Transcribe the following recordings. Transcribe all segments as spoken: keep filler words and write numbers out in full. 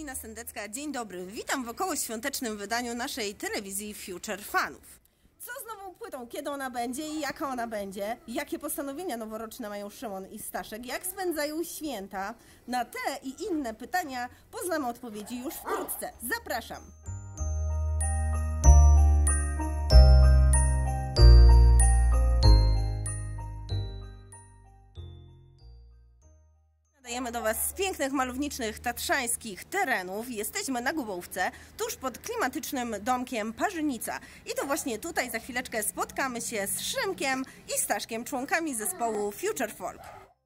Karolina Sendecka, dzień dobry. Witam w okołoświątecznym wydaniu naszej telewizji Future Fanów. Co z nową płytą? Kiedy ona będzie i jaka ona będzie? Jakie postanowienia noworoczne mają Szymon i Staszek? Jak spędzają święta? Na te i inne pytania poznamy odpowiedzi już wkrótce. Zapraszam! Nadajemy do Was z pięknych, malowniczych, tatrzańskich terenów. Jesteśmy na Gubówce, tuż pod klimatycznym domkiem Parzynica. I to właśnie tutaj za chwileczkę spotkamy się z Szymkiem i Staszkiem, członkami zespołu Future Folk.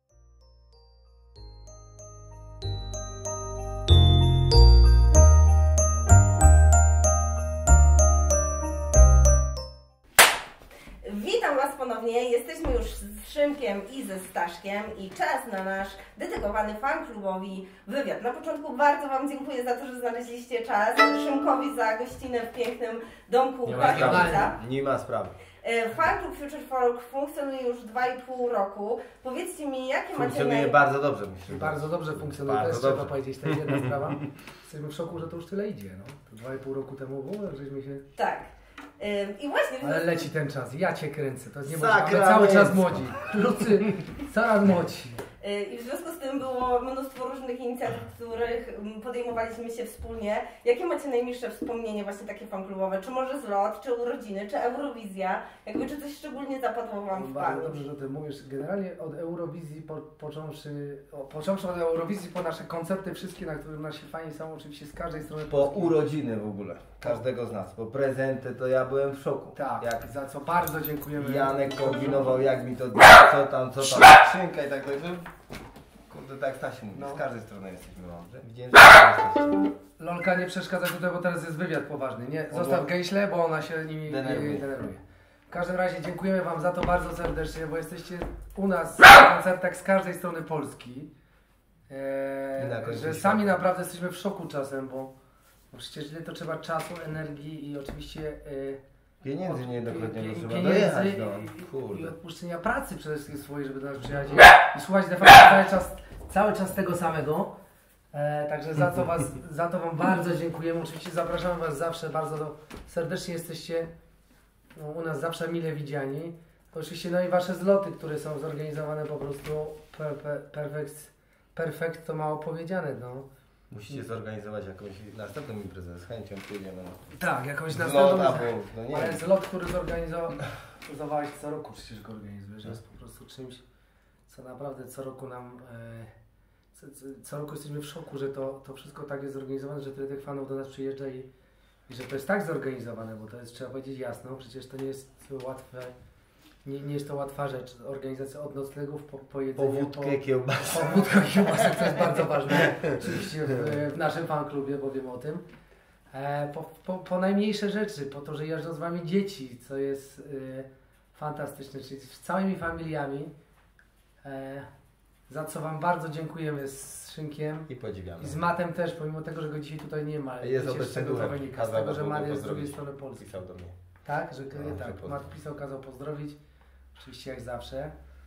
Witam Was ponownie, jesteśmy już z Szymkiem i ze Staszkiem i czas na nasz dedykowany fanklubowi wywiad. Na początku bardzo Wam dziękuję za to, że znaleźliście czas. Szymkowi za gościnę w pięknym domku Parzynica. Nie ma sprawy. Fanklub Future Folk funkcjonuje już dwa i pół roku. Powiedzcie mi, jakie macie... Funkcjonuje naj... bardzo dobrze, myślę. Bardzo dobrze funkcjonuje, bardzo też dobrze. trzeba powiedzieć, to jest jedna sprawa. Jesteśmy w szoku, że to już tyle idzie, no. To dwa i pół roku temu było, żeśmy się... Tak. I właśnie... Ale leci ten czas, ja Cię kręcę, to jest niemożliwe, ale cały czas młodzi, lucy, coraz młodsi. I w związku z tym było mnóstwo różnych inicjatyw, których podejmowaliśmy się wspólnie. Jakie macie najmilsze wspomnienie właśnie takie fanklubowe? Czy może zlot, czy urodziny, czy Eurowizja? Jakby czy coś szczególnie zapadło Wam w Bardzo pamięć? dobrze, że o tym mówisz. Generalnie od Eurowizji, po, począwszy, o, począwszy od Eurowizji po nasze koncerty wszystkie, na których nasi fani są oczywiście z każdej strony Po Polski. urodziny w ogóle, każdego z nas, po prezenty, to ja byłem w szoku. Tak, Jak za co bardzo dziękujemy. Janek kombinował, jak mi to, co tam, co tam, skrzynka i tak dalej. Kurde, tak Stasiu mówi, No. z każdej strony jesteśmy mądrzy. Widziałem, że jesteście. Lolka, nie przeszkadza tutaj, bo teraz jest wywiad poważny. Nie, zostaw gejśle, bo ona się nimi Denerwuje. denerwuje. W każdym razie dziękujemy Wam za to bardzo serdecznie, bo jesteście u nas na koncertach z każdej strony Polski. I na Eee, końcu że świata. sami naprawdę jesteśmy w szoku czasem, bo, bo przecież ile to trzeba czasu, energii i oczywiście e, Pieniędzy niejednokrotnie pie- no, trzeba pieniędzy dojechać, i, no. i, i Kurde. odpuszczenia pracy przede wszystkim swojej, żeby do nas przyjechać i, i słuchać de facto cały czas, cały czas tego samego. E, także za to, was, za to Wam bardzo dziękujemy. Oczywiście zapraszamy Was zawsze, bardzo do, serdecznie jesteście no, u nas zawsze mile widziani. Oczywiście no i Wasze zloty, które są zorganizowane po prostu per, per, perfekt, perfekt to mało powiedziane. No. Musicie zorganizować jakąś następną imprezę, z chęcią pójdziemy. No. Tak, jakąś Zlot, następną. albo, no nie Ale wiem. zlot, który zorganizowałeś co roku, przecież go organizujesz, jest po prostu czymś, co naprawdę co roku nam, e, co, co, co roku jesteśmy w szoku, że to, to wszystko tak jest zorganizowane, że tyle tych fanów do nas przyjeżdża i, i że to jest tak zorganizowane, bo to jest, trzeba powiedzieć jasno, przecież to nie jest łatwe, nie, nie jest to łatwa rzecz, organizacja od noclegów po, po jedzeniu, Powódkę, kiełbasę. po wódkę, kiełbasek, to jest bardzo ważne, oczywiście w, w naszym fanklubie, bo wiem o tym. E, po, po, po najmniejsze rzeczy, po to, że jeżdżą z Wami dzieci, co jest e, fantastyczne, czyli z całymi familiami, e, za co Wam bardzo dziękujemy z Szynkiem I podziwiamy. i z Matem też, pomimo tego, że go dzisiaj tutaj nie ma. Jest Wiecie, o to z czego to szczegółem. wynika, z tego, że Mat jest z drugiej Pozdrowić. strony Polski. Pisał do mnie. Tak, że No, tak, że pozdrow. Mat pisał, kazał pozdrowić, oczywiście jak zawsze.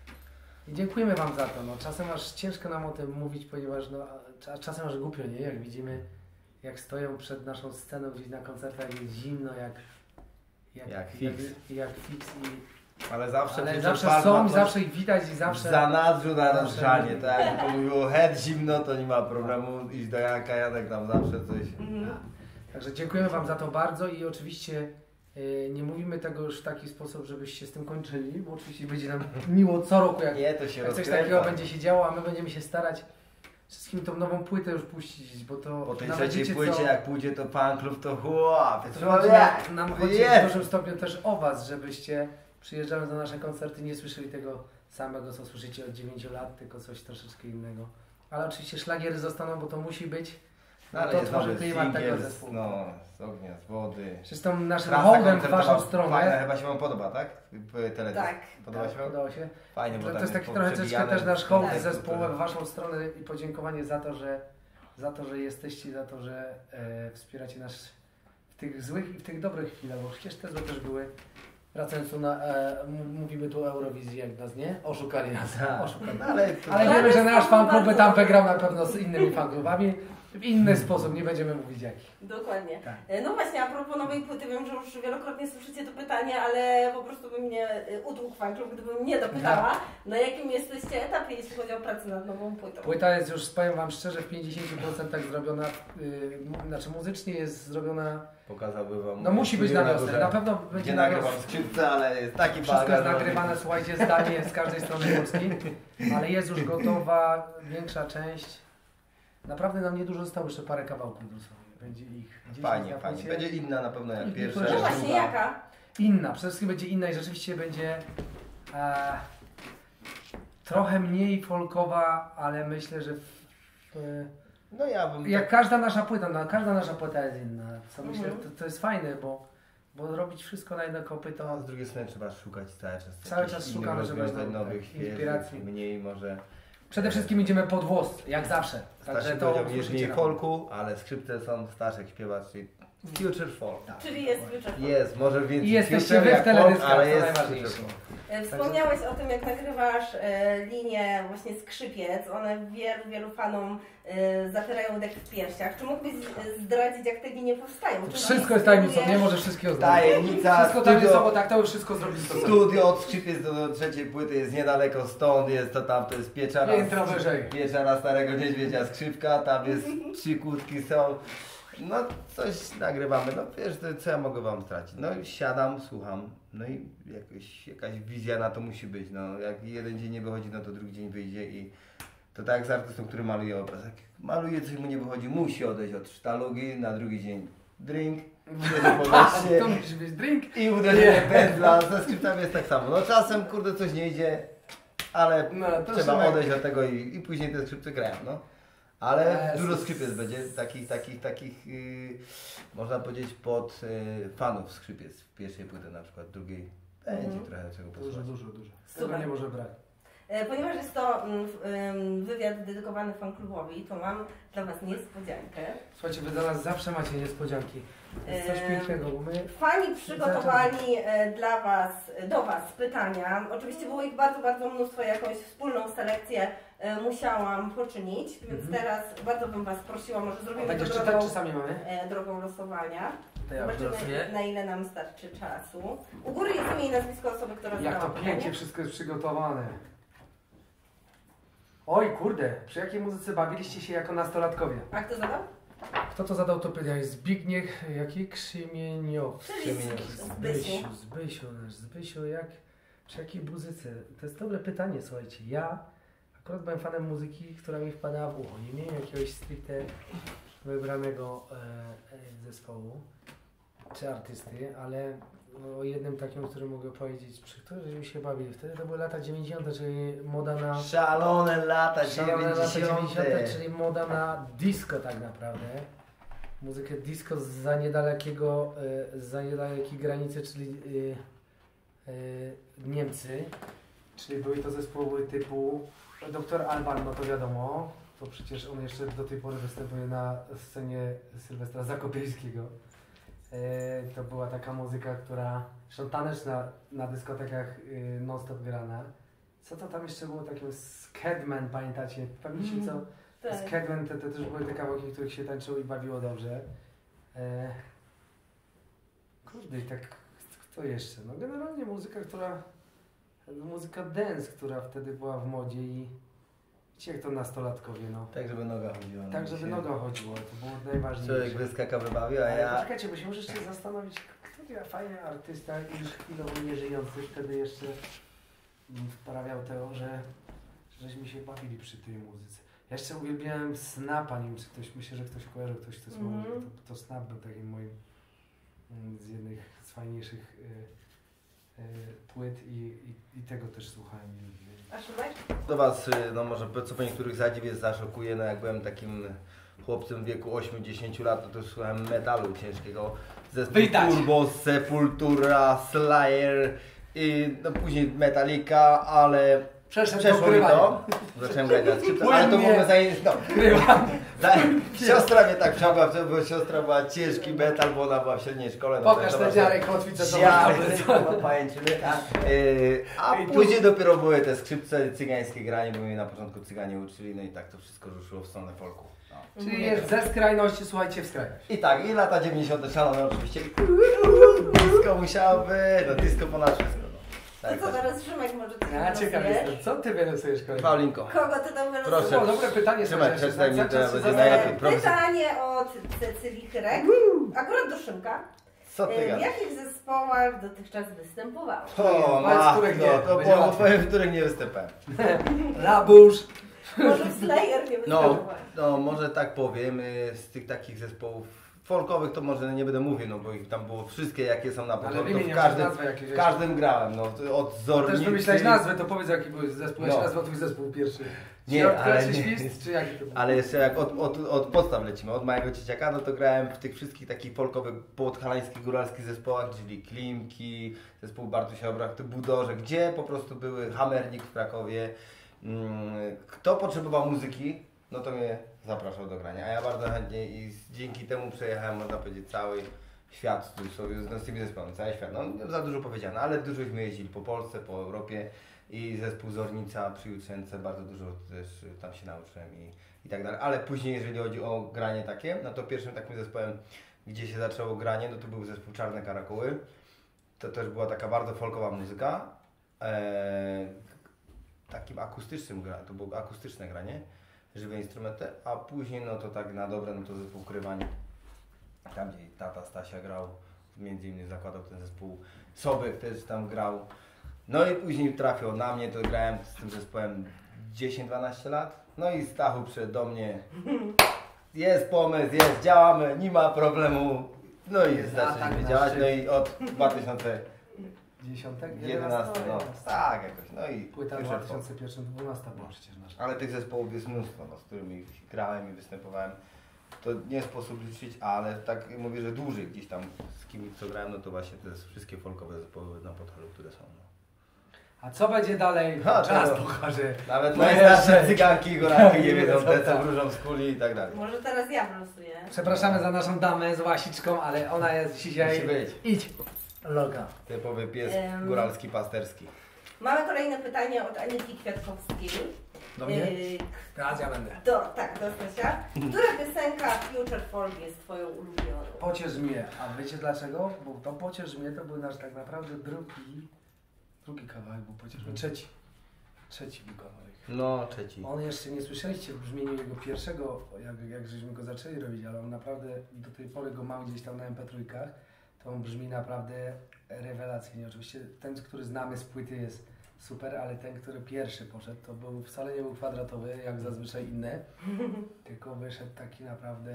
I dziękujemy Wam za to. No, czasem aż ciężko nam o tym mówić, ponieważ no, a czasem aż głupio, nie? Jak widzimy, jak stoją przed naszą sceną gdzieś na koncertach, jest zimno, jak jak, Jak fix. Jak, jak fix i, Ale zawsze, ale przecież zawsze pan są, ma i zawsze ich widać i zawsze... w zanadrzu na zawsze- rozgrzanie, tak? Jak to mówiło head zimno, to nie ma problemu iść do Janka, Janek tam zawsze coś. Mhm. Także dziękujemy Wam za to bardzo i oczywiście e, nie mówimy tego już w taki sposób, żebyście z tym kończyli, bo oczywiście będzie nam miło co roku, jak, Nie, to się jak coś rozkręca. takiego będzie się działo, a my będziemy się starać wszystkim tą nową płytę już puścić, bo to Po tej nawet trzeciej wiecie płycie, co, jak pójdzie to fanklub, to chłopie, to człowiek! chodzi nam, nam chodzi Jest. w dużym stopniu też o Was, żebyście przyjeżdżając na nasze koncerty nie słyszeli tego samego, co słyszycie od dziewięciu lat, tylko coś troszeczkę innego. Ale oczywiście szlagiery zostaną, bo to musi być. No, No ale to jest tworzy nowy klimat tego singiel, zespołu. no, z ognia, z wody. Zresztą naszym Trasa hołdem w koncertowa Waszą stronę. Fajna, chyba się Wam podoba, tak? Teledysk. Tak. Podoba się Wam? Udało się. Fajnie, bo To tam jest taki trochę troszeczkę poprzebijane też nasz hołd Tak. zespołowy w Waszą stronę i podziękowanie za to, że za to, że jesteście, za to, że e, wspieracie nas w tych złych i w tych dobrych chwilach, bo przecież te złe też były. Wracając tu na, e, m- mówimy tu o Eurowizji, jak nas, nie? Oszukali nas. Tak. Oszukali. Ale, to, Ale Ale wiemy, że są nasz fanklub by bardzo tam dobre. wygrał na pewno z innymi fanklubami. W inny sposób, nie będziemy mówić jaki. Dokładnie. Tak. No właśnie, a propos nowej płyty, wiem, że już wielokrotnie słyszycie to pytanie, ale po prostu by mnie utłukł fanklub, gdybym nie dopytała, na jakim jesteście etapie, jeśli chodzi o pracę nad nową płytą? Płyta jest już, powiem wam szczerze, w pięćdziesięciu procentach zrobiona, yy, znaczy muzycznie jest zrobiona. Pokazałby wam. No musi być na wiosnę, na pewno będzie nie na nagrywam wiosnę. skrzypce, ale jest taki Wszystko jest bagan, nagrywane, słuchajcie, zdalnie z każdej strony Polski, ale jest już gotowa większa część. Naprawdę nam niedużo zostało, jeszcze parę kawałków dosłownie. Będzie ich dziesięć Fajnie, na fajnie. płycie. Będzie inna na pewno jak I pierwsza. niektóre No rzeczy. właśnie, druga. jaka? Inna, przede wszystkim będzie inna i rzeczywiście będzie e, trochę mniej folkowa, ale myślę, że w, w, No ja bym. jak tak- każda nasza płyta, no, każda nasza płyta jest inna. Co Mhm. myślę, to, to jest fajne, bo, bo robić wszystko na jedno kopyto. A z drugiej strony trzeba szukać cały czas. Cały jakichś czas innych szukamy, żeby rozwiązań, znowu, nowych, tak, świeżych, inspiracji. mniej może. Przede wszystkim idziemy pod włos, jak zawsze. Także Staszek to powiedział, jest usłyszycie mniej na- folku, ale skrzypce są, Staszek śpiewa, czyli future folk. Czyli jest Future. Jest, może więcej I jesteście future wy w jak folk, teledyskach, ale to jest najważniejsze. future folk. E, Wspomniałeś o tym, jak nagrywasz e, linię właśnie skrzypiec. One wielu, wielu fanom e, zapierają dech w piersiach. Czy mógłbyś z- zdradzić, jak te linie powstają? Czy Wszystko jest tajemnicą, nie inspirujesz- może wszystkiego znać. Tajemnica, Wszystko tak jest, bo studio, tak to już wszystko zrobić to samo. studio od skrzypiec do, do trzeciej płyty jest niedaleko stąd, jest to tam, to jest pieczara, Piętro wyżej. pieczara Starego Niedźwiedzia skrzypka, tam jest trzy kłódki są. No coś nagrywamy, no wiesz, to co ja mogę wam stracić? No siadam, słucham, no i jakoś, jakaś wizja na to musi być, no jak jeden dzień nie wychodzi, no to drugi dzień wyjdzie i to tak jak z artystą, który maluje obraz, jak maluje, coś mu nie wychodzi, musi odejść od sztalugi, na drugi dzień drink, wtedy podejście To musi być drink. i uderzenie pędzla, ze skryptami jest tak samo, no czasem kurde coś nie idzie, ale No, to trzeba Szymek- odejść od tego i, i później te skrzypce grają, no. Ale Jezus. dużo skrzypiec będzie, takich, takich, takich, yy, można powiedzieć, pod yy, fanów skrzypiec. W pierwszej płyty na przykład, drugiej będzie Mhm. trochę czego Dużo, posłuchać. dużo, dużo. Super. Tego nie może brać. E, Ponieważ jest to mm, w- ym, wywiad dedykowany fanklubowi, to mam dla Was niespodziankę. Słuchajcie, wy dla nas zawsze macie niespodzianki. To jest coś Eee, pięknego, bo my... Fani przygotowali e, dla Was, do Was pytania. Oczywiście było ich bardzo, bardzo mnóstwo. Jakąś wspólną selekcję e, musiałam poczynić, więc Mhm. teraz bardzo bym Was prosiła, może zrobimy Będziesz to czytać, drogą, czy sami mamy? e, drogą losowania. To ja Zobaczymy, wylosuję. na ile nam starczy czasu. U góry jest imię i nazwisko osoby, która Jak to zadała pięknie pytanie. wszystko jest przygotowane. Oj, kurde, przy jakiej muzyce bawiliście się jako nastolatkowie? A kto zadał? Kto to zadał to pytanie? Zbigniew, jaki Krzymieniowski? Czyli Krzemieniowski. Zbysiu. Zbysiu, Zbysiu, nasz Zbysiu, jak, przy jakiej muzyce? To jest dobre pytanie, słuchajcie. Ja akurat byłem fanem muzyki, która mi wpadała w ucho. Nie miałem jakiegoś stricte wybranego e, e, zespołu czy artysty, ale o jednym takim, o którym mogę powiedzieć, przy którym żeśmy się bawili. Wtedy to były lata dziewięćdziesiąte, czyli moda na... Szalone lata Szalone lata dziewięćdziesiąte, dziewięćdziesiąte. czyli moda na disco tak naprawdę. Muzykę disco za niedalekiego, e, za niedalekiej granicy, czyli e, e, Niemcy. Czyli były to zespoły typu doktor Alban, no to wiadomo, to przecież on jeszcze do tej pory występuje na scenie Sylwestra Zakopielskiego. E, to była taka muzyka, która, zresztą taneczna na dyskotekach e, non-stop grana. Co to tam jeszcze było takiego? Scatman, pamiętacie? Pamiętacie co? Tak. Scatman to, to też były te kawałki, których się tańczyło i bawiło dobrze. E... Kurde, i tak kto jeszcze? No generalnie muzyka, która... Muzyka dance, która wtedy była w modzie i... Wiecie jak to nastolatkowie, no. Tak, żeby noga chodziła. no, Tak, żeby się- noga chodziła, to było najważniejsze. Człowiek wyskaka wybawił, a Ale ja... poczekajcie, bo się możesz się zastanowić, kto ja fajny artysta już chwilowo nieżyjący wtedy jeszcze mm, wprawiał to, że żeśmy się bawili przy tej muzyce. Ja jeszcze uwielbiałem Snapa, nie wiem czy ktoś, myślę, że ktoś kojarzy, ktoś to słowo, Mhm. to, to Snap był takim moim mm, z jednych z fajniejszych y, y, płyt i, i, i tego też słuchałem i lubiłem. A Szymek? Do Was, y, no może co po niektórych zadziwie zaszokuje, no jak byłem takim chłopcem w wieku ośmiu dziesięciu lat, to też słuchałem metalu ciężkiego. Zespół Widać. Turbo, Sepultura, Slayer i no później Metallica, ale Przeszedł Przeszło do mi ukrywania. to, zacząłem grać na skrzypce, ale to Płynnie. mogę zająć, no, za, siostra mnie tak wciągła, bo siostra była ciężki metal, bo ona była w średniej szkole. No Pokaż to te była- dziary kotwice, co Dziary, masz. pajęczyny. Yy, a I tu- później dopiero były te skrzypce cygańskie granie, bo mnie na początku cyganie uczyli, no i tak to wszystko ruszyło w stronę folku. No. Czyli jest ze skrajności, słuchajcie, w skrajność. I tak, i lata dziewięćdziesiąte szalone oczywiście. Disco musiało być, no disco ponad wszystko. No. To Tak, co, tak. teraz Szymek może ty Ja ciekaw wylosujesz? jestem, co ty wylosujesz kolego? Paulinko. Kogo ty tam wylosujesz? Proszę. O, dobre pytanie. Trzymaj, słuchaj, przeczytaj mi, cały to ja czas się będzie zastanawiam. najlepiej. Profesor. Pytanie od Cecylii Chyrek, akurat do Szymka. Co ty W gadasz? jakich zespołach dotychczas występowałeś? O, Powiedz, matko, których nie, to będzie było, łatwiej. powiem, w których nie występowałem. Labusz. Może w Slayer nie No, występowałeś? no, może tak powiem, y, z tych takich zespołów folkowych to może nie będę mówił, no bo ich tam było wszystkie jakie są na Ale początku, wymień w jakąś każdym, nazwę jakieś. w każdym grałem, no od Też Zornicy. wymyślałeś nazwę, to powiedz jaki był zespół, jak się No. nazywa twój zespół pierwszy. Nie, Środka, ale czy nie. świst, czy jaki to był? Ale jeszcze jak od, od, od podstaw lecimy, od małego dzieciaka, no to grałem w tych wszystkich takich folkowych, podhalańskich, góralskich zespołach, czyli Klimki, zespół Bartusia Obrachty, Budorze, gdzie po prostu były Hamernik w Krakowie. Mm, Kto potrzebował muzyki, no to mnie zapraszał do grania, a ja bardzo chętnie i z- dzięki temu przejechałem, można powiedzieć, cały świat z, sobie, z tymi zespołami, cały świat. No nie za dużo powiedziane, ale dużośmy jeździli po Polsce, po Europie i zespół Zornica przy Jutrzence, bardzo dużo też tam się nauczyłem i, i tak dalej. Ale później, jeżeli chodzi o granie takie, no to pierwszym takim zespołem, gdzie się zaczęło granie, no to był zespół Czarne Karakuły. To też była taka bardzo folkowa muzyka. Eee, takim akustycznym gra, to było akustyczne granie, żywe instrumenty, a później no to tak na dobre, no to zespół Krywań, tam gdzie tata Stasia grał, między innymi zakładał ten zespół, Sobek też tam grał, no i później trafił na mnie, to grałem z tym zespołem dziesięć dwanaście lat, no i Stachu przyszedł do mnie, jest pomysł, jest, działamy, nie ma problemu, no i tak zaczęliśmy na działać, szczyt. no i od dwa tysiące Dziesiątek? jedenastego, no tak jakoś, no i Płyta wyszedł dwa tysiące pierwszy dwunasta była przecież nasza. ale tych zespołów jest mnóstwo, no, z którymi grałem i występowałem. To nie sposób liczyć, ale tak mówię, że dłużej gdzieś tam z kimś co grałem, no to właśnie te wszystkie folkowe zespoły na Podhalu, które są. No. A co będzie dalej? Ha, Czas to- pokaże. Nawet No najstarsze jeszcze. cyganki i goranki nie Nie wiedzą, wiedzą, te co tak. wróżą z kuli i tak dalej. Może teraz ja wylosuję. Przepraszamy za naszą damę z łasiczką, ale ona jest dzisiaj... Musi być. Idź. Loga. Typowy pies Em. góralski, pasterski. Mamy kolejne pytanie od Aniki Kwiatkowskiej. Do mnie? Yy, Teraz ja będę. do, tak, do Stasia. Która piosenka Future Folk jest twoją ulubioną? Pociesz mnie. A wiecie dlaczego? Bo to Pociesz mnie to był nasz tak naprawdę drugi... Drugi kawałek był Pociesz mnie. Trzeci. Trzeci był kawałek. No, trzeci. On jeszcze nie słyszeliście w brzmieniu jego pierwszego, jak, jak żeśmy go zaczęli robić, ale on naprawdę do tej pory go mam gdzieś tam na em pe trzy, to on brzmi naprawdę rewelacyjnie. Oczywiście ten, który znamy z płyty jest super, ale ten, który pierwszy poszedł, to był wcale nie był kwadratowy, jak zazwyczaj inne, tylko wyszedł taki naprawdę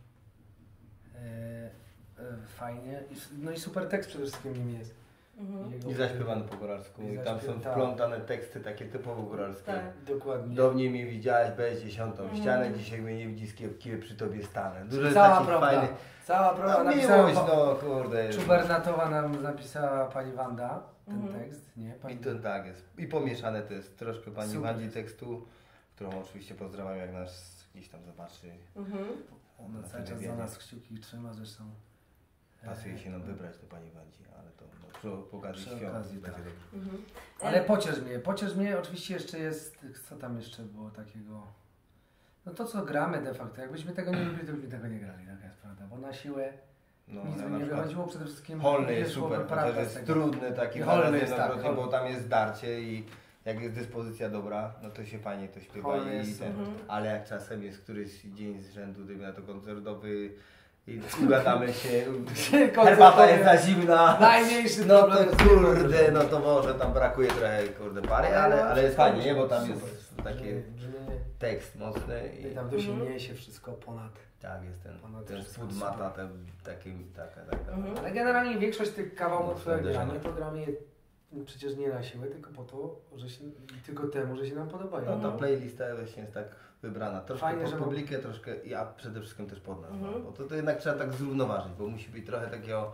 e, e, fajnie. I, s- no i super tekst przede wszystkim nim jest. Mhm. Jego- I zaśpiewany po góralsku. I I tam są zaśpiew- tak. wplątane teksty takie typowo góralskie. Tak. Dokładnie. Dawniej mnie widziałeś bez dziesiątą Mhm. ścianę, dzisiaj mnie nie widzi, z kim kiwy przy tobie stanę. Dużo jest Cała takich prawda. fajnych. Cała prawda. No Napisała miłość, pa- no kurde. Czubernatowa nam napisała pani Wanda ten Mhm. tekst, nie? I Pani... to tak jest. I pomieszane to jest troszkę pani Super. Wandzi tekstu, którą oczywiście pozdrawiam, jak nas gdzieś tam zobaczy. Mhm. Ona na cały czas za telewizie. nas kciuki trzyma, zresztą. Pasuje e, się nam wybrać do pani Wandzi, ale to no, przy, przy okazji Przy świąt okazji, będzie tak. dobrze. Mhm. Ale E, pociesz mnie, pociesz mnie oczywiście jeszcze jest, co tam jeszcze było takiego? No to co gramy de facto, jakbyśmy tego nie lubili, to byśmy tego nie grali, taka jest prawda, bo na siłę No, nic ja by na nie przykład wychodziło, przede wszystkim Holny nie jest szłoby super, to prawda też z jest tego. trudny taki I Holny zaraz jest tak, jednokrotnie, bo Holny. tam jest darcie i jak jest dyspozycja dobra, no to się fajnie to śpiewa Holny i jest ten, super. ale jak czasem jest któryś dzień z rzędu, dajmy na to koncertowy i ugadamy się, herbata jest za zimna, Najmniejszy no problem to jest kurde, no to może tam brakuje trochę kurde pary, ale, ale jest fajnie, nie? Bo tam Super. jest taki Brzmienie, tekst mocny i i tam to się niesie wszystko ponad. tak jest ten, Ponad ten wszystko spód super. mata, ten taki, taka, taka. Mhm. Ale generalnie większość tych kawałków, Mocno które uderzone. gramy, to gramy je przecież nie na siłę, tylko po to, że się, tylko temu, że się nam podobają. No ta Mhm. playlista właśnie jest tak wybrana, troszkę Fajnie, pod że publikę, troszkę, a przede wszystkim też pod nas, Mhm. bo to, to jednak trzeba tak zrównoważyć, bo musi być trochę takiego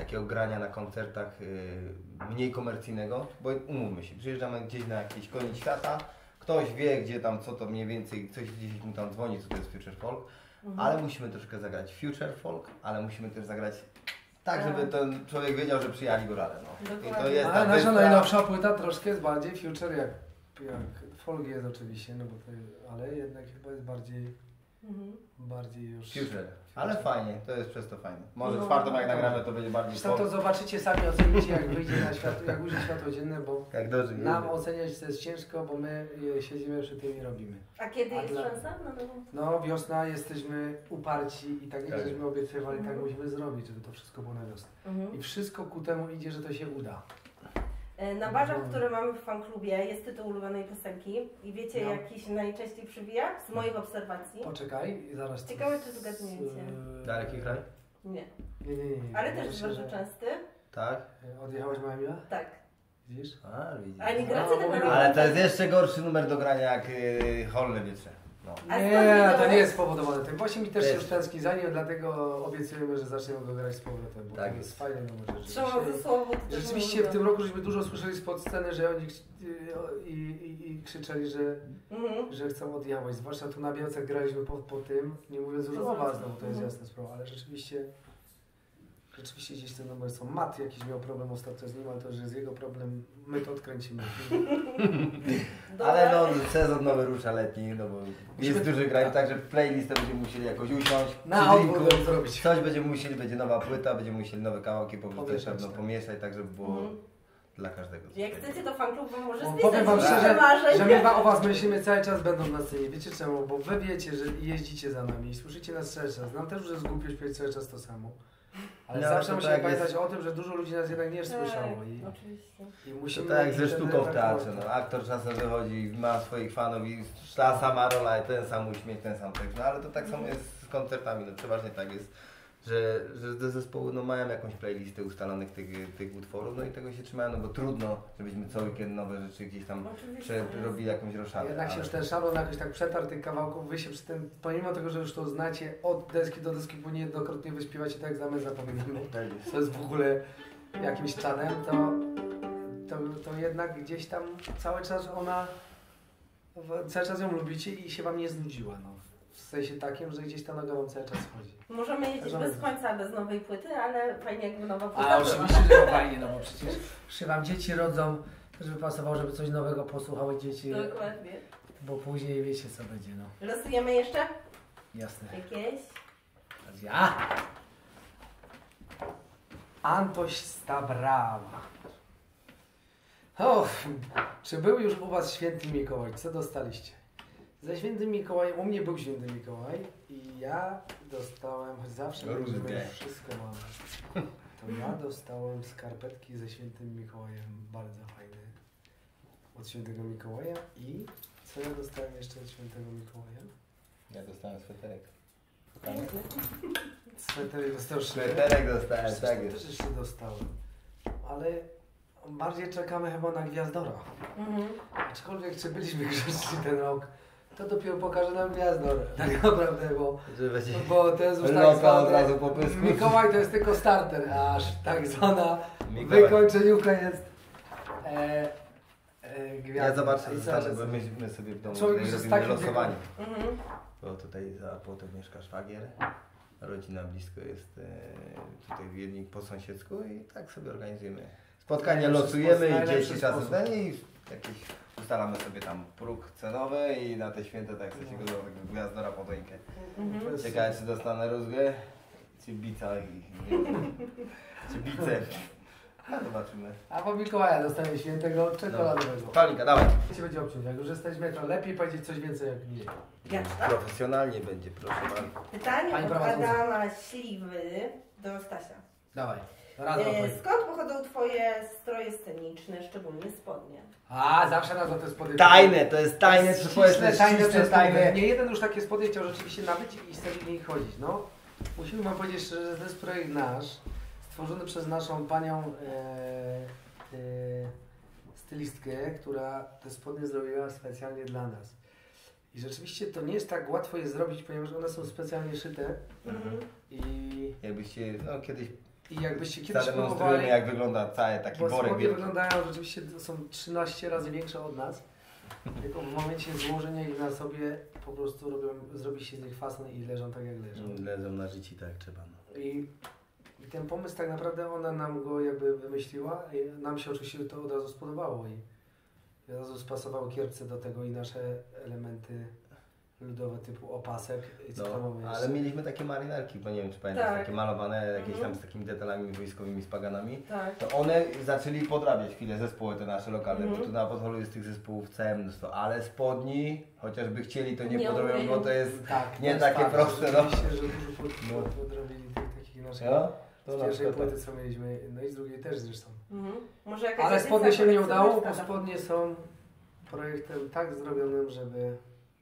takiego grania na koncertach y, mniej komercyjnego, bo umówmy się, przyjeżdżamy gdzieś na jakiś koniec świata, ktoś wie, gdzie tam, co to mniej więcej, coś gdzieś mu tam dzwoni, co to jest Future Folk, mhm. ale musimy troszkę zagrać Future Folk, ale musimy też zagrać tak, żeby ten człowiek wiedział, że przyjali górale. No. I to jest ale ta nasza wyspa... najnowsza płyta troszkę jest bardziej future, jak, jak folk jest oczywiście, no bo to, ale jednak chyba jest bardziej, mhm. bardziej już... Future. future. Ale fajnie, to jest przez to fajnie. Może no, czwartą jak no, nagramy, to będzie bardziej folk. To zobaczycie sami, ocenicie jak wyjdzie na światło, jak ujrzy światło dzienne, bo jak dobrze, nam oceniać to jest ciężko, bo my siedzimy przy tym i robimy. A kiedy A jest dla... szansa na nową? No wiosna, jesteśmy uparci i tak jak tak. żeśmy obiecywali, mhm. tak musimy zrobić, żeby to wszystko było na wiosnę. Mhm. I wszystko ku temu idzie, że to się uda. Na barzach, które mamy w fanklubie, jest tytuł ulubionej piosenki i wiecie, no. jaki się najczęściej przywija? Z moich obserwacji. Poczekaj, zaraz. Ciekawe, czy zgadniecie. Daleki kraj? Nie. Nie, nie, nie. Ale też jest się, bardzo że... częsty. Tak. Odjechałaś moja miła? Tak. Widzisz? A, widzisz. A nie gracie No, tego Ale to jest jeszcze gorszy numer do grania jak yy, Holne Wietrze. No. A Nie, skąd to nie wiedziałeś? jest spowodowane tym. Właśnie mi też się Też. już tęskni za nim, dlatego obiecujemy, że zaczniemy go grać z powrotem, bo Tak to jest jest. fajny numer. Trzeba ze słowu. Rzeczywiście w tym roku żeśmy dużo słyszeli spod sceny, że oni i, i, i krzyczeli, że, mhm. że chcą odjechać. Zwłaszcza tu na Białcach graliśmy po, po tym, nie mówiąc już o was, no bo to jest jasna sprawa, ale rzeczywiście rzeczywiście gdzieś te numery są. Matt jakiś miał problem ostatnio z nim, ale to już jest jego problem, my to odkręcimy. Ale no sezon nowy rusza letni, no bo jest Musimy- duży graj, także playlistę będziemy musieli jakoś usiąść, Na przy drinku, odwrót zrobić. coś będziemy musieli, będzie nowa płyta, będziemy musieli nowe kawałki powrócić, Pomieszać, pewno tak. pomieszać, tak żeby było Mhm. dla każdego. Jak chcecie, to fanklub wam może Bo spisać. powiem wam listę szczerze, marzeń. że my o was myślimy cały czas będą na scenie. Wiecie czemu? Bo wy wiecie, że jeździcie za nami i słyszycie nas cały czas. Nam też już jest głupio śpiewać cały czas to samo. Ale No, zawsze to musimy tak pamiętać jest. o tym, że dużo ludzi nas jednak nie słyszało. I, Tak, oczywiście. i To musimy tak jak ze ten sztuką w repertuar- teatrze, no aktor czasem wychodzi, ma swoich fanów i ta sama rola, i ten sam uśmiech, ten sam tekst, no ale to tak samo jest z koncertami, no przeważnie tak jest, że, że te zespoły no, mają jakąś playlistę ustalonych tych, tych utworów, no i tego się trzymają, no bo trudno, żebyśmy co weekend nowe rzeczy gdzieś tam Oczywiście. robili jakąś roszadę. Jednak się ale- już ten szablon jakoś tak przetarł tych kawałków, wy się przy tym, pomimo tego, że już to znacie od deski do deski, bo niejednokrotnie wyśpiewacie tak jak za my zapominamy, Tak jest. co jest w ogóle jakimś czanem, to, to, to jednak gdzieś tam cały czas ona, w- cały czas ją lubicie i się wam nie znudziła, no. W sensie takim, że gdzieś ta noga wam cały czas chodzi. Możemy jeździć Żadne. bez końca, bez nowej płyty, ale fajnie jakby nowa płyta A była. oczywiście, że fajnie, no bo przecież się wam dzieci rodzą, żeby pasowało, żeby coś nowego posłuchały dzieci, Dokładnie. bo później wiecie co będzie, no. Losujemy jeszcze? Jasne. Jakieś? Teraz ja. Antoś Stabrawa. O, czy był już u was święty Mikołaj? Co dostaliście? Ze świętym Mikołajem, u mnie był święty Mikołaj i ja dostałem, choć zawsze No, mówię, że różnie. my wszystko mamy, to ja dostałem skarpetki ze świętym Mikołajem, bardzo fajne, od świętego Mikołaja i co ja dostałem jeszcze od świętego Mikołaja? Ja dostałem sweterek. Sweterek dostałem Sweterek dostałem, Przecież tak to jest. też jeszcze dostałem. Ale bardziej czekamy chyba na Gwiazdora. Mhm. Aczkolwiek czy byliśmy grzeczni ten rok, to dopiero pokaże nam Gwiazdor. Tak naprawdę, bo, Że będzie bo to jest już tak loka zwany... od razu po pysku. Mikołaj to jest tylko starter, aż tak zwana Mikołaj. wykończeniówka jest e, e, Ja Gwiazdor. zobaczę, I zobaczę, cały bo czas- my, my sobie w domu Człowiek tutaj już z robimy takim losowanie. Mhm. Bo tutaj za płotem mieszka szwagier, rodzina blisko jest e, tutaj w Wiedniu po sąsiedzku i tak sobie organizujemy. Spotkania Najlepszy losujemy sposób, i najlepszy dzieci czasem sposób. ten i jakieś ustalamy sobie tam próg cenowy i na te święta tak sobie go do tego gwiazdora po rękę. Mhm. Ciekawe czy dostanę rózgę, czy bica i czy bicep. No zobaczymy. A po Mikołaja dostanie świętego czekoladowego. Paulinka, dawaj. Jak się będzie obciąć? Jak już jesteśmy, to lepiej powiedzieć coś więcej jak nie. Ja, tak? Profesjonalnie będzie, proszę bardzo. Pytanie Pani od prowadząca. Adama Śliwy do Stasia. Dawaj, radzę E, odpowiedź. skąd pochodzą twoje stroje sceniczne, szczególnie spodnie? A, zawsze nas o te spodnie. Tajne, to jest tajne, Ściśle czy powiedzmy tajne, ściśle przez tajne. tajne. Nie jeden już takie spodnie chciał rzeczywiście nabyć i sobie w nich chodzić. No, musimy wam powiedzieć szczerze, że to jest projekt nasz, stworzony przez naszą panią e, e, stylistkę, która te spodnie zrobiła specjalnie dla nas. I rzeczywiście to nie jest tak łatwo je zrobić, ponieważ one są specjalnie szyte Mhm. i Jakbyście no, kiedyś I jakbyście kiedyś Zademonstrujemy, próbowali, jak wygląda cały taki bo worek spodnie wielki. wyglądają rzeczywiście, to są trzynaście razy większe od nas. Tylko w momencie złożenia ich na sobie po prostu robią, zrobi się z nich fason i leżą tak jak leżą. Leżą na życi tak jak trzeba. No. I, I ten pomysł tak naprawdę ona nam go jakby wymyśliła i nam się oczywiście to od razu spodobało i od razu spasowały kierpce do tego i nasze elementy ludowe typu opasek i co tam No, mamy ale jeszcze. mieliśmy takie marynarki, bo nie wiem czy pamiętasz, Tak. takie malowane jakieś Mhm. tam z takimi detalami wojskowymi, z paganami. Tak. To one zaczęli podrabiać chwilę zespoły te nasze lokalne, Mhm. bo tu na Podholu jest tych zespołów całe mnóstwo, ale spodni, chociażby chcieli to nie, Nie podrobią, umieją. bo to jest Tak, nie to jest takie fakt, proste, no. Rzeczywiście, że dużo pod, No. pod, podrobili tych takich naszych. No, to Z na pierwszej przykład płyty co mieliśmy, no i z drugiej też zresztą. Mhm. Może jakaś Ale edycja spodnie się nie udało, bo kolekcjonerska. spodnie są projektem tak zrobionym, żeby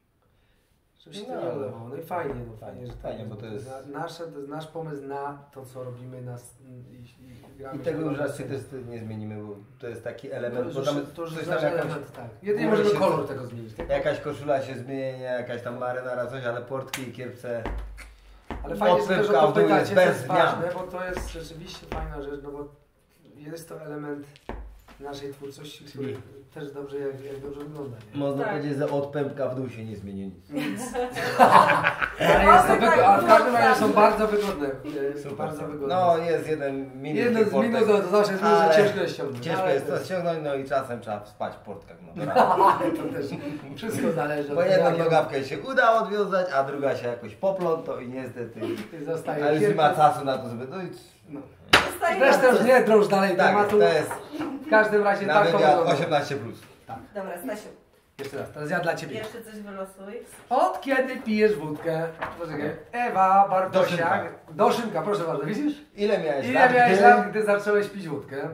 żeby się to No, nie udawało. No i fajnie, no fajnie, fajnie, że tak fajnie, bo to jest- Na, nasze, to jest nasz pomysł na to, co robimy na, s- i, i gramy. I tego już na raczej scenie. też nie zmienimy, bo to jest taki To element, już, bo tam to już coś jest tam nasz jakaś, element, tak. Jedynie może możemy się- kolor tego zmienić. Tak? jakaś koszula się zmienia, jakaś tam marynara, coś, ale portki i kierpce. Ale fajnie, że też Odpychka o w to dół jest pytacie, to bez jest zmian. ważne, bo to jest rzeczywiście fajna rzecz, no bo jest to element naszej twórczości, który też dobrze, jak, jak dobrze wygląda. Nie? Można Tak. powiedzieć, że od pępka w dół się nie zmieni nic. Nic. Ale, jest to tak, wygo- ale w każdym tak. razie są bardzo wygodne. e, Super. Bardzo wygodne. No jest jeden minus. Jeden z minusów to zawsze jest, ale że ciężko jest ściągnąć. Ciężko Ale jest to to ściągnąć, no i czasem trzeba spać w portkach. No, to to też wszystko zależy. bo od jedną tego, jak nogawkę się uda odwiązać, a druga się jakoś popląta i niestety. zostaje Ale już nie ma kierpec. czasu na to, żeby. No i No. Zostaje Zresztą nam już nie drąż dalej tak, tematu. to jest W każdym razie na tak to wywiad wygląda. osiemnaście plus. Dobra, Stasiu, Jeszcze raz, teraz ja dla Ciebie. jeszcze coś wylosuj. Od kiedy pijesz wódkę? Poczekaj. Ewa Bartosiak. Do Szymka, proszę bardzo, widzisz? Ile miałeś Ile lat, miałeś gdy lat, gdy zacząłeś pić wódkę?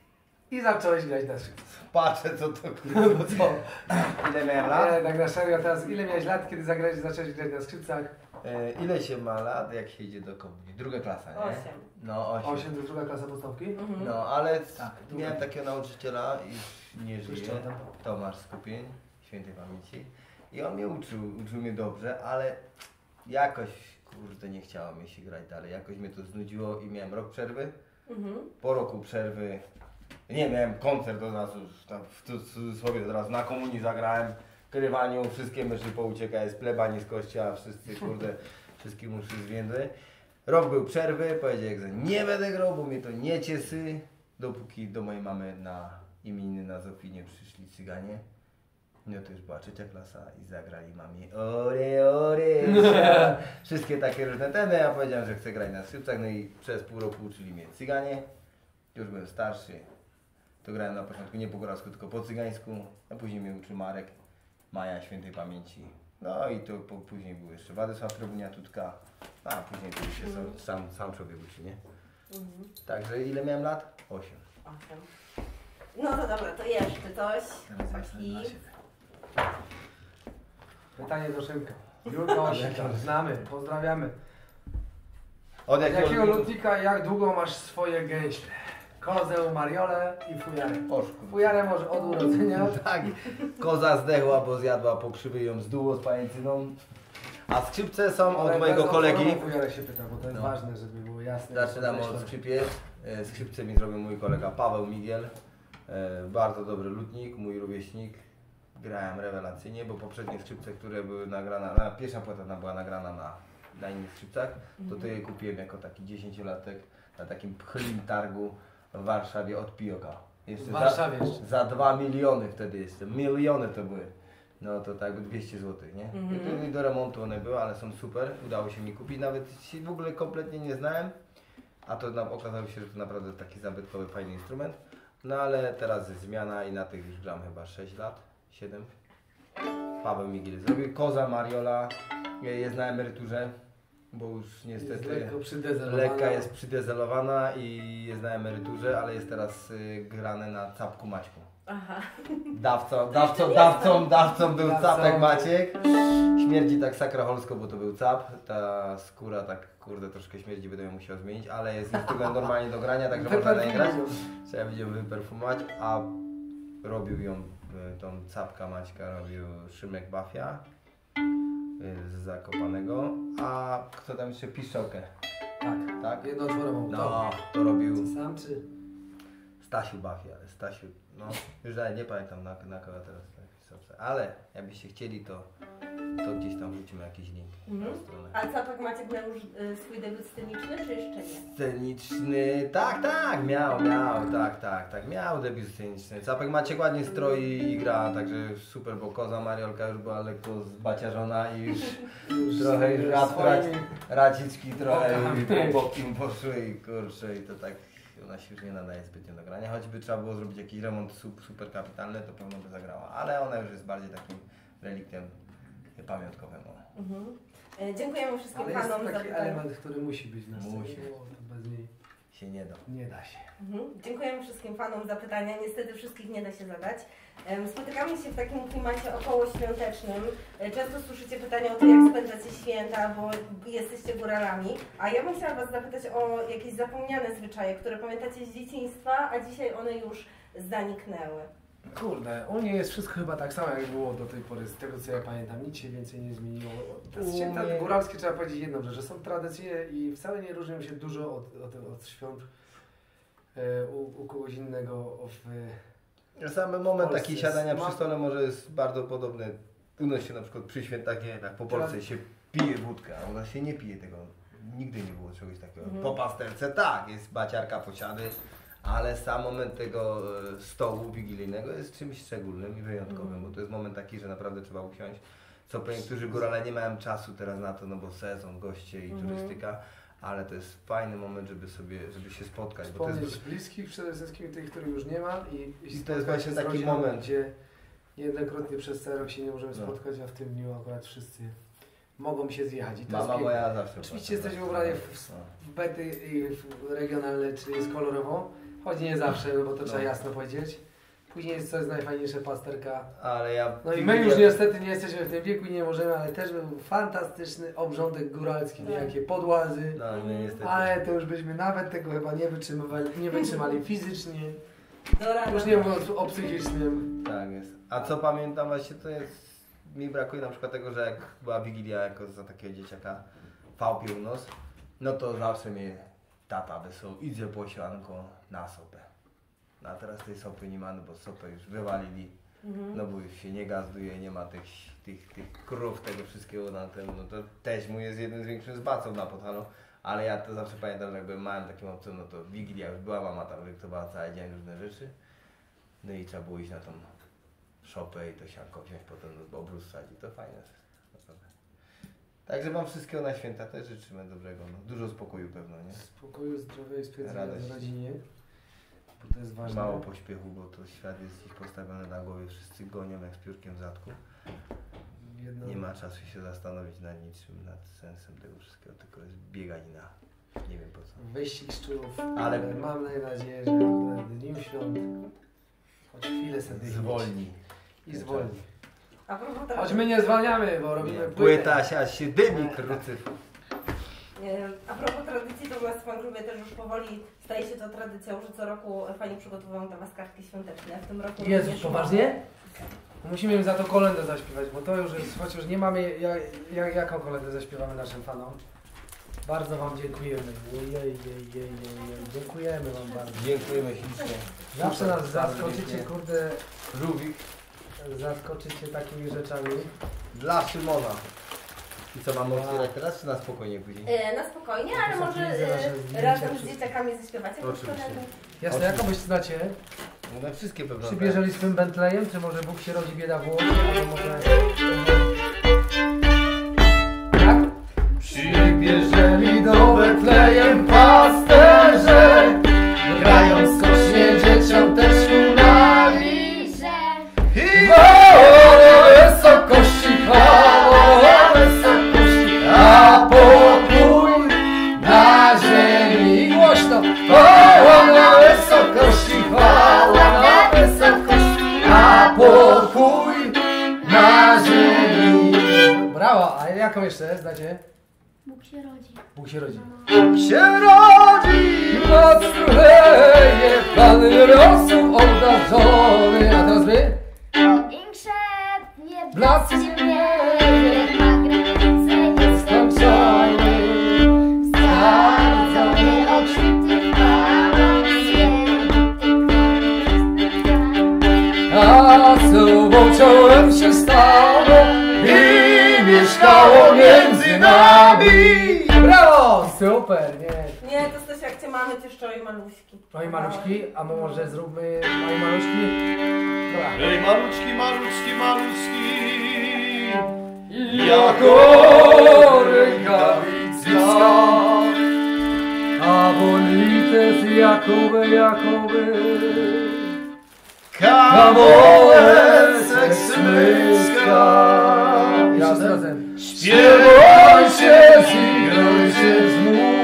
I zacząłeś grać na skrzypcach. Patrzę co to No co? Ile miałem lat? Nie, tak na serio teraz. Ile miałeś lat, kiedy zagrałeś, zacząłeś grać na skrzypcach? E, ile się ma lat, jak się idzie do komunii? Druga klasa, nie? Osiem. No osiem. osiem to druga klasa podstawki? Mhm. No ale Tak, miałem druga. takiego nauczyciela, już nie żyje, Jeszcze tam. Tomasz Skupień, świętej pamięci. I on mnie uczył, uczył mnie dobrze, ale jakoś, kurde, nie chciało mi się grać dalej. Jakoś mnie to znudziło i miałem rok przerwy. Mhm. Po roku przerwy, nie miałem koncert od razu, tam w cudzysłowie od razu na komunii zagrałem, w krywaniu, wszystkie myszy pouciekały z plebanii z kościoła, wszyscy kurde, wszystkie muszy zwiędły. Rok był przerwy, powiedział, że nie będę grał, bo mnie to nie ciesy, dopóki do mojej mamy na imieniny na Zofinie przyszli cyganie. No to już była trzecia klasa i zagrali mamie ore, ore, wszystkie takie różne temy. Ja powiedziałem, że chcę grać na skrzypcach, no i przez pół roku uczyli mnie cyganie. Już byłem starszy, to grałem na początku nie po góralsku, tylko po cygańsku, a później mnie uczył Marek, Maja świętej pamięci. No i to po, później był jeszcze Władysław Trobnia Tutka, a później to już się sam, sam, sam człowiek uczy, nie? Mhm. Także ile miałem lat? Osiem. Osiem. No to dobra, to jeszcze coś. Taki... Taki. Pytanie do Szymka. Julka Osika, znamy, pozdrawiamy. Od Z jakiego, jakiego lotnika i jak długo masz swoje gęśle? Kozę, mariolę i fujarę. Oszku. Fujarę może od urodzenia. Tak, koza zdechła, bo zjadła pokrzywy, ją zdłuło z pajęcyną. A skrzypce są od Ale mojego bardzo kolegi. o fujarę się pyta, bo to jest No. ważne, żeby było jasne. Zaczynamy od skrzypiec. E, Skrzypce mi zrobił mój kolega Paweł Migiel. E, Bardzo dobry lutnik, mój rówieśnik. Grałem rewelacyjnie, bo poprzednie skrzypce, które były nagrane, na, pierwsza płyta ona była nagrana na, na innych skrzypcach, to to je kupiłem jako taki dziesięciolatek na takim pchlim targu w Warszawie od Pijoka. Jeszcze W Warszawie za, jeszcze. za dwa miliony wtedy jeszcze, miliony to były. No to tak dwieście złotych, nie? Mhm. I, to, I do remontu one były, ale są super, udało się mi kupić, nawet się w ogóle kompletnie nie znałem, a to nam okazało się, że to naprawdę taki zabytkowy, fajny instrument. No ale teraz jest zmiana i na tych już gram chyba sześć lat, siedem. Paweł Migiel zrobił, koza Mariola jest na emeryturze, bo już niestety Jest lekko przydezelowana. lekka jest przydezelowana i jest na emeryturze, ale jest teraz y, grane na Capku Maćku. Aha. Dawcą, dawcą, dawcą, dawcą był Dawcą. Capek Maciek. Śmierdzi tak sakracholsko, bo to był cap. Ta skóra tak, kurde, troszkę śmierdzi, będę ją musiał zmienić, ale jest instrument normalnie do grania, także można na nie grać. Trzeba będzie ją wyperfumować, a robił ją, y, tą Capka Maćka robił Szymek Bafia y, z Zakopanego, a kto tam jeszcze? Piszczałkę. Tak. Tak? Jednootworową. No, to robił Sam czy? Stasiu Bachia, ale Stasiu, no już nawet nie pamiętam na, na kogo teraz tak, ale jakbyście chcieli, to, to gdzieś tam wrzucimy jakiś link Mhm. na stronę. A Capek Maciek miał już y, swój debiut sceniczny, czy jeszcze nie? Sceniczny, tak, tak, miał, miał, tak, tak, tak, miał debiut sceniczny. Capek Maciek ładnie stroi i gra, także super, bo koza Mariolka już była lekko zbaciarzona i już, już trochę już rad, rad, raciczki trochę po bokiem poszły i kurczę i to tak, ona się już nie nadaje zbytnio do grania, choćby trzeba było zrobić jakiś remont super kapitalny, to pewno by zagrała, ale ona już jest bardziej takim reliktem pamiątkowym. Mhm. E, dziękujemy wszystkim Ale jest fanom za taki pytanie. element, który musi być na scenie, Musi. bo to bez niej Się nie da. nie da się. Mhm. Dziękujemy wszystkim fanom za pytania. Niestety wszystkich nie da się zadać. Em, Spotykamy się w takim klimacie okołoświątecznym. E, Często słyszycie pytania o to, jak spędzacie święta, bo jesteście góralami. A ja bym chciała Was zapytać o jakieś zapomniane zwyczaje, które pamiętacie z dzieciństwa, a dzisiaj one już zaniknęły. Kurde, u mnie jest wszystko chyba tak samo jak było do tej pory, z tego co ja pamiętam, nic się więcej nie zmieniło. Te święta mnie- góralskie trzeba powiedzieć jedną rzecz, że są tradycje i wcale nie różnią się dużo od, od, od świąt e, u, u kogoś innego w, Sam moment Polsce taki siadania smak- przy stole może jest bardzo podobny. U nas się na przykład przy świętach, nie, tak po Polsce się pije wódkę, a u nas się nie pije tego. Nigdy nie było czegoś takiego. Mhm. Po pasterce tak, jest baciarka, posiady, ale sam moment tego e, stołu wigilijnego jest czymś szczególnym i wyjątkowym, Mhm. bo to jest moment taki, że naprawdę trzeba usiąść. Co po niektórzy górale nie mają czasu teraz na to, no bo sezon, goście i Mhm. turystyka, ale to jest fajny moment, żeby sobie, żeby się spotkać, bo to wspomnieć jest bliskich, przede wszystkim tych, których już nie ma i, I to spotkać jest właśnie się z taki rodziną, moment. gdzie niejednokrotnie przez cały rok się nie możemy No. spotkać, a w tym dniu akurat wszyscy mogą się zjechać. I to mama jest piękne. moja zawsze. Oczywiście była taka. jesteśmy ubrani w, No. w bety i w regionalne, czyli jest kolorowo, choć nie zawsze, no bo to trzeba No. jasno powiedzieć. Później jest co jest najfajniejsze, pasterka. Ale ja... No i my już niestety nie jesteśmy w tym wieku i nie możemy, ale też był fantastyczny obrządek góralski, Tak. niejakie podłazy. No nie, niestety. Ale to już byśmy nawet tego chyba nie wytrzymywali, nie wytrzymali fizycznie, Do rana. już nie mówiąc o psychicznym. Tak jest. A co pamiętam właśnie to jest... Mi brakuje na przykład tego, że jak była Wigilia jako za takiego dzieciaka fałpił nos, no to zawsze mnie tata wysłał, idzie po sianko na sopę. No a teraz tej sopy nie ma, no bo sopę już wywalili. Mhm. No bo już się nie gazduje, nie ma tych, tych, tych krów, tego wszystkiego na tym, no to też mój jest jednym z większych zbaców na Podhalu, ale ja to zawsze pamiętam, że jak byłem małym takim obcym, no to Wigilia już była, mama tam dyktowała cały dzień różne rzeczy, no i trzeba było iść na tą szopę i to sianko wziąć potem do obrus wsadzić, to fajne jest, naprawdę. Także wam wszystkiego na święta też życzymy dobrego, no. Dużo spokoju pewno, nie? Spokoju, zdrowia i spokojnej Radość. w rodzinie, bo to jest ważne. Mało pośpiechu, bo to świat jest dziś postawiony na głowie, wszyscy gonią jak z piórkiem w zadku. Jedno, Nie ma czasu się zastanowić nad niczym, nad sensem tego wszystkiego, tylko jest bieganina. Nie wiem po co. Wyścig szczurów, Ale- ale mam nadzieję, że akurat w dniu świąt choć chwilę sobie Zwolni. i zwolni. A propos Choć tradycji, my nie zwalniamy, bo robimy płytę. Płyta, siać się dymi, krucyf. e, a propos tradycji, to u nas w fanklubie też już powoli staje się to tradycją, że co roku fajnie przygotowują dla Was kartki świąteczne. W tym roku Jezus, również poważnie? Musimy im za to kolędę zaśpiewać, bo to już jest, chociaż nie mamy, jak, jak, jaką kolędę zaśpiewamy naszym fanom. Bardzo Wam dziękujemy. Jej, jej, jej, jej, jej. Dziękujemy Wam bardzo. Dziękujemy ślicznie. Zawsze nas Bardzo zaskoczycie, dziękuję. kurde, Żółwik zaskoczycie takimi rzeczami. dla Szymona. I co, mamy otwierać teraz, czy na spokojnie później? E, na spokojnie, ale To są może widzę nasze e, zdjęcia razem z wszystkie. dzieciakami zaśpiewacie. Oczywiście. Jasne, jaką byś znacie? No na wszystkie pewno. Przybierzeli swym Bentleyem, czy może Bóg się rodzi, bieda włosy, albo może... Tak? Przybierzeli do Betlejem pasterze, grają skocznie dzieciom też śpiewali. Chwała wysokości, chwała wysokości, a pokój na ziemi. Głośno! Chwała na wysokości, chwała na wysokości, a pokój na ziemi. Brawo! A jaką jeszcze znacie? Bóg się rodzi. Bóg się rodzi. Bóg się rodzi! Noc struleje, Pan rosół obdarzony. A teraz wy? Ogień szepnie, Blask blask się mieje, ma granice nieskończone. Skończony. Bardzo mieszkało między nami. Brawo! Super, nie. Nie, to Stasia, jak cię mamy, ty szczoj maluśki. Oj maluśki, a my może zróbmy oj maluśki. Dobra. Ej, maluczki, maluczki, maluczki, jako rękawica. A bolites Jakoby, Jakoby. Kamolec smycka. Wszyscy razem. Śpiewajcie, zigrajcie znów,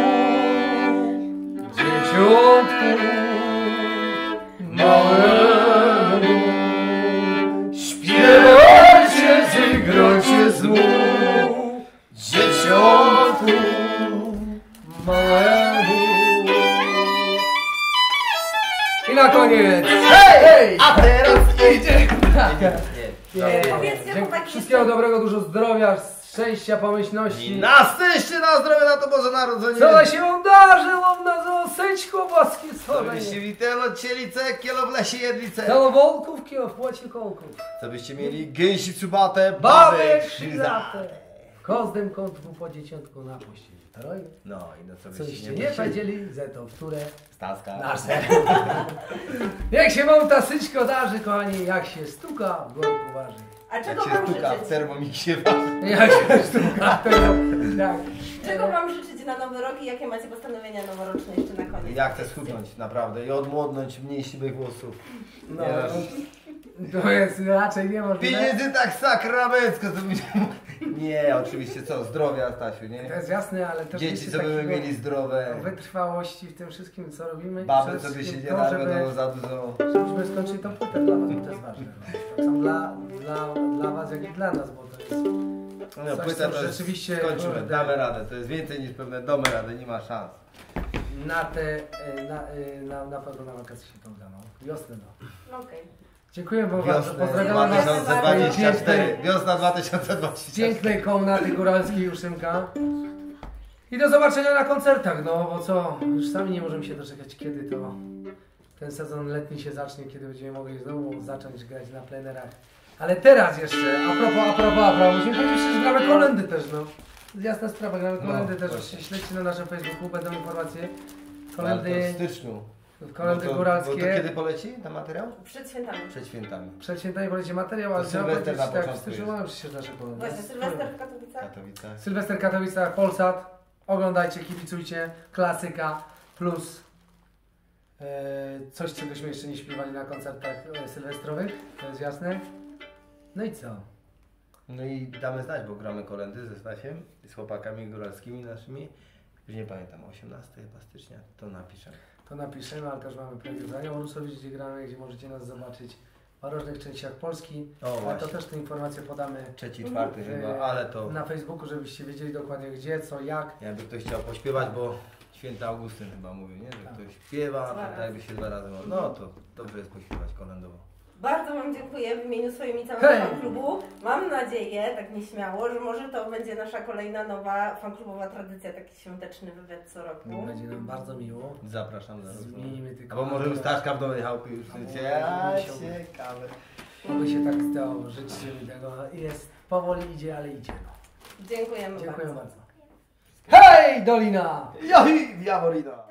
Dzieciątku małemu. Śpiewajcie, zigrajcie znów, dzieciątku małemu. I na koniec. Hej, hej! A teraz idzie! Nie, Powiedzcie, dziękuję. chłopaki, Wszystkiego jeszcze- dobrego, dużo zdrowia, szczęścia, pomyślności. I na szczęście, na zdrowie, na to Boże Narodzenie. Co się wam darzyło w nas osyczko boskie Co byście stworzenie. witelo, cielice, kielo w lesie jedlice. Kilo wolków, kilo płaci kołków. Co byście mieli gęsi czubate, Baby baby krzyżate. krzyżate. Kozdem kątku po dzieciątku na pościeli. Troj. No i no co Coście byście nie myśleli? powiedzieli, ze to które Staska. nasze. Jak się wam ta syćko darzy, kochani, jak się stuka, w worku waży. A Jak czego się wam stuka w życzyć? termomiksie waży. Jak się stuka, to tak. Czego wam życzyć na nowy rok i jakie macie postanowienia noworoczne jeszcze na koniec? Jak chcę schudnąć, naprawdę. I odmłodnąć mniej siwych włosów. No, Nie, no. to jest raczej niemożliwe. Pieniędzy tak sakramencko. To mi... Nie, oczywiście co, zdrowia Stasiu, To nie? jest jasne, ale też Dzieci, myślę co by takiego mieli zdrowe. wytrwałości w tym wszystkim, co robimy. Baby, Przede co by się wszystkim nie to, żeby- narobią za dużo. Żebyśmy skończyli tą płytę dla was, bo to jest ważne. No. Tak samo dla, dla, dla was, jak i dla nas, bo to jest... No, Coś, płytę co to jest, rzeczywiście, skończymy, kurde. damy radę. To jest więcej niż pewne damy radę, nie ma szans. Na te, e, na, e, na, na pewno na wakacje się to uda, no. Wiosnę, no. Okej. Dziękuję wam bardzo, Wiosnę pozdrawiam was Dziękujemy z dwa tej tysiące dwadzieścia cztery. pięknej, Wiosna dwa tysiące dwadzieścia cztery. pięknej komnaty góralskiej Juszynka. I do zobaczenia na koncertach, no bo co, już sami nie możemy się doczekać, kiedy to ten sezon letni się zacznie, kiedy będziemy mogli znowu zacząć grać na plenerach. Ale teraz jeszcze, a propos, a propos, a propos, musimy powiedzieć, że gramy kolendy też, no. Jasna sprawa, gramy No, kolendy też, właśnie. śledźcie na naszym Facebooku, będą informacje. Ale to w Kolendy, styczniu. kolendy Bo to, góralskie. Bo to kiedy poleci ten materiał? Przed świętami. Przed świętami. Przed świętami poleci materiał, ale To trzeba Sylwester powiedzieć, na tak, w początku styczniu jest. mamy przecież nasze kolendy. Właśnie, Sylwester w Katowicach. Katowice. Sylwester Katowicach, Polsat. Oglądajcie, kibicujcie. Klasyka plus e, coś, czegośmy jeszcze nie śpiewali na koncertach e, sylwestrowych. To jest jasne. No i co? No i damy znać, bo gramy kolendy ze Stasiem i z chłopakami góralskimi naszymi. Już nie pamiętam, osiemnastego chyba stycznia, to napiszę. To napiszemy, ale też mamy projekt w Ranią Rusowicz, gdzie gramy, gdzie możecie nas zobaczyć w różnych częściach Polski. O, ale to właśnie. też te informacje podamy Trzeci, czwarty e, chyba, ale to na Facebooku, żebyście wiedzieli dokładnie gdzie, co, jak. jakby ktoś chciał pośpiewać, bo święty Augustyn chyba mówił, nie? Że ktoś śpiewa, Dwa to razy. jakby się dwa razy modlił. No to dobrze jest pośpiewać kolendowo. Bardzo wam dziękuję w imieniu swoim i całego Hej! fanklubu. Mam nadzieję, tak nieśmiało, że może to będzie nasza kolejna nowa fanklubowa tradycja, taki świąteczny wywiad co roku. Będzie nam bardzo miło. Zapraszam za rozmowę. Zmienimy tylko... Albo może u Staszka w nowej chałupie już Albo życie. A, może musiałby. ciekawe. Oby się tak stało, życzcie mi tego. Jest, powoli idzie, ale idzie. No. Dziękujemy Dziękuję bardzo. bardzo. Hej, Dolina! Joj, diabolina!